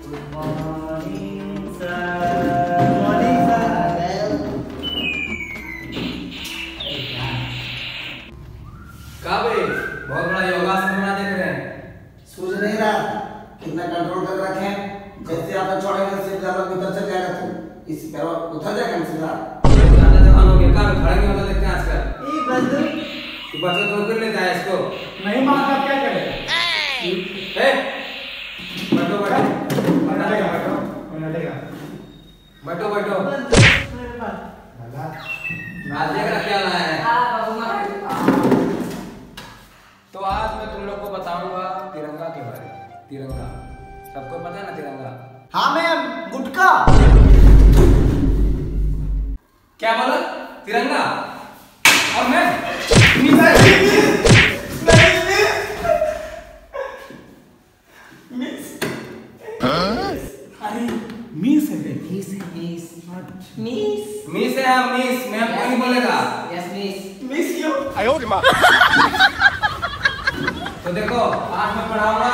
Morning sir. Morning sir. कहाँ भाई बहुत बड़ा योगासन बना देख रहे हैं। सूझ नहीं रहा कितना कंट्रोल कर रखे हैं। जैसे आप छोड़ेंगे सिर्फ ज्यादा भीतर चल जाएगा तू इस पैर उतर जाएगा सीधा। ज्यादा जवान हो गया कहाँ खड़े नहीं होता देखते हैं आजकल। ये बंदू तू बच्चों तो फिर लेता है इसको। नहीं मारता क्या करे। ए बैठो बैठो बैठो बैठो राज्य का क्या लाया है। तो आज मैं तुम लोग को बताऊंगा तिरंगा के बारे में। तिरंगा सबको पता है ना तिरंगा। हाँ मैम गुटका। क्या बोला तिरंगा और मैं मीस है मिस है हम मिस मैम कोई नहीं बोलेगा। Yes miss you. तो देखो आज मैं पढ़ाऊंगा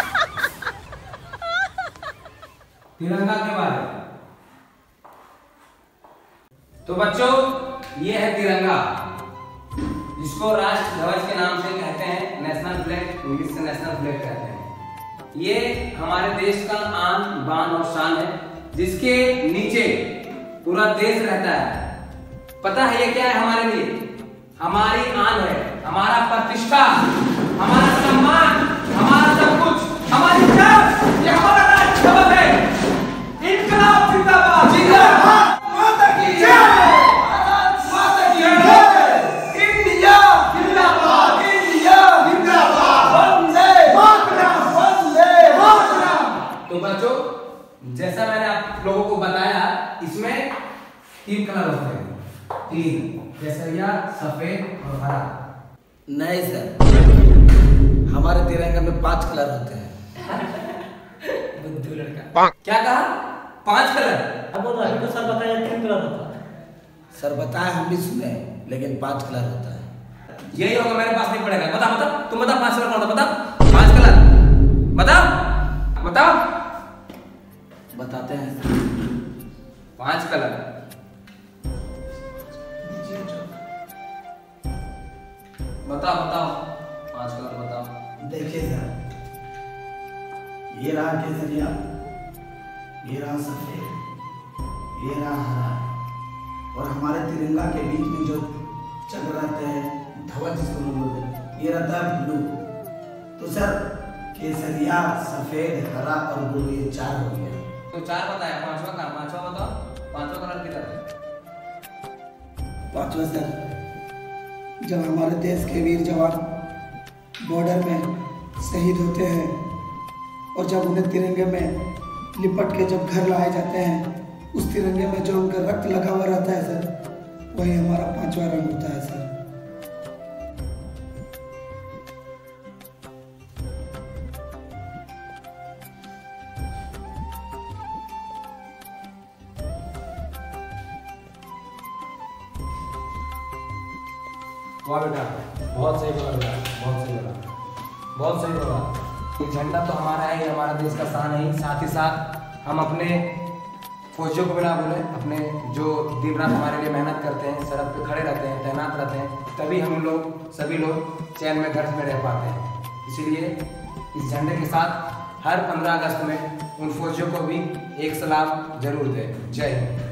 तिरंगा के बारे में। तो बच्चों ये है तिरंगा जिसको राष्ट्र ध्वज के नाम से कहते हैं। नेशनल फ्लैग इंग्लिश से नेशनल फ्लैग कहते हैं। ये हमारे देश का आन बान और शान है जिसके नीचे पूरा देश रहता है। पता है ये क्या है हमारे लिए? हमारी आन है, हमारा प्रतिष्ठा, हमारा सम्मान, हमारा सब कुछ, हमारी जान, ये हमारा राष्ट्र ध्वज है। इनकलाब जिंदाबाद जिंदाबाद माता की जय माता की जय इंडिया जिंदाबाद इंडिया जिंदाबाद वंदे मातरम वंदे मातरम। तो बच्चों जैसा मैंने आप लोगों को बताया इसमें 3 कलर होते हैं। 3 केसरिया सफेद और हरा। नहीं सर हमारे तिरंगा में 5 कलर होते हैं। बुद्धू लड़का क्या कहा 5 कलर। अब वो अभी तो सर बताया 3 कलर होता है। सर बताया हम भी सुने लेकिन 5 कलर होता है। यही होगा मेरे पास नहीं पड़ेगा। बता बता तुम बता 5 कलर कौन होता बता 5 कलर बताओ बताओ। बताते हैं 5 कलर बताओ बताओ 5 कलर बताओ। देखिए सर ये रहा केसरिया, ये रहा सफेद, ये रहा हरा और हमारे तिरंगा के बीच में जो चक्र रहते हैं ध्वज जिसको हम बोलते हैं ये रहता है ब्लू। तो सर केसरिया सफेद हरा और ब्लू ये 4 हो गया। तो 4 बताया 5वां का 5वां बताओ 5वां कलर किधर है। 5वां सर जब हमारे देश के वीर जवान बॉर्डर में शहीद होते हैं और जब उन्हें तिरंगे में लिपट के जब घर लाए जाते हैं उस तिरंगे में जो उनका रक्त लगा हुआ रहता है सर वही हमारा 5वां रंग होता है सर। वाह बेटा बहुत सही बोला बेटा बहुत सही बोला बहुत सही बोला। ये झंडा तो हमारा है, हमारा देश का शान है। साथ ही साथ हम अपने फौजियों को बिना बोले अपने जो दिन रात हमारे लिए मेहनत करते हैं सड़क पे खड़े रहते हैं तैनात रहते हैं तभी हम लोग सभी लोग चैन में घर में रह पाते हैं। इसीलिए इस झंडे के साथ हर 15 अगस्त में उन फौजियों को भी एक सलाम जरूर दें। जय हिंद।